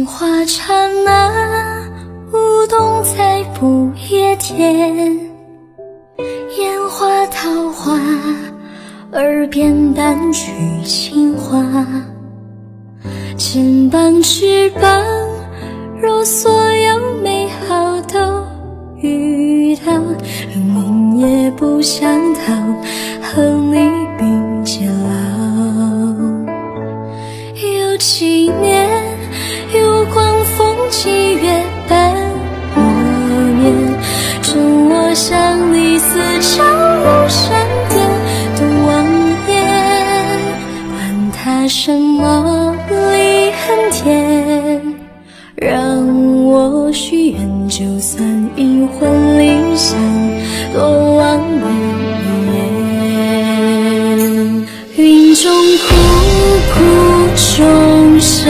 杏花刹那，舞动在不夜天。烟花桃花，耳边伴曲情话。肩膀翅膀，若所有美好都遇到，命也不想逃，和你并肩老。有几年，有光风霁月半默念，准我向你似朝如山巅的望眼，管他什么离恨天，让我许愿，就算阴魂离乡，多望你一眼。云中苦苦钟声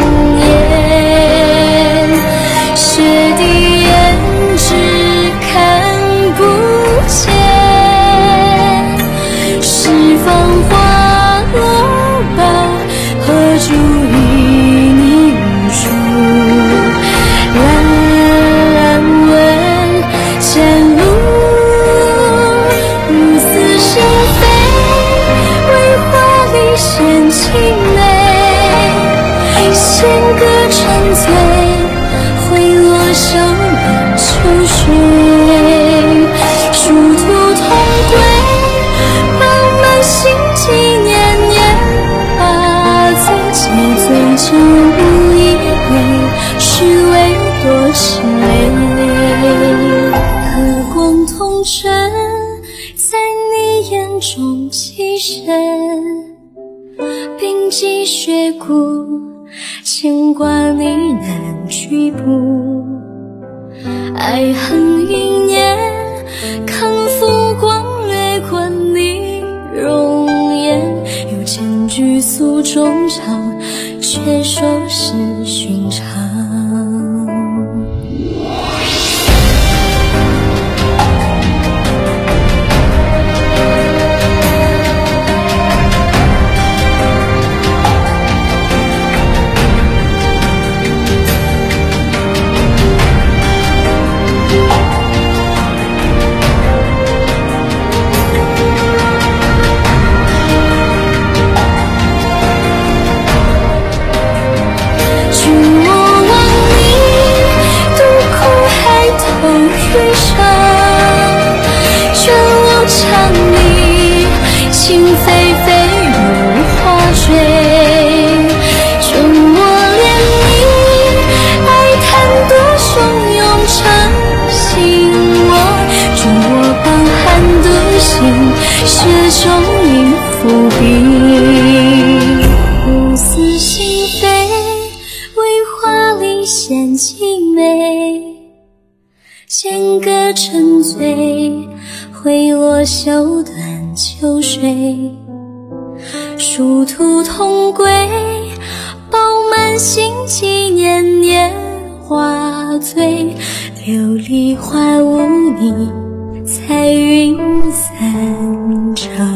咽，雪地胭脂看不见，十方花落宝，何足以凝珠。兰问前路，如丝心扉，为华丽献情美，弦歌沉醉，挥落袖满秋水，殊途同归，饱满心机年年华醉，且醉酒无一杯，虚伪多情泪。和光同尘，在你眼中栖身，冰肌雪骨，牵挂你难举步。爱恨因缘，看浮光掠过你容颜，又见举诉衷肠，却说是寻常。情霏霏如花坠，准我怜你，爱贪多汹涌成心魔，准我饱含独行，雪中饮伏笔。如丝心扉，为华丽献情美，弦歌沉醉，挥落袖断秋水，殊途同归，饱满心机年年华醉，琉璃花无你，彩云散场。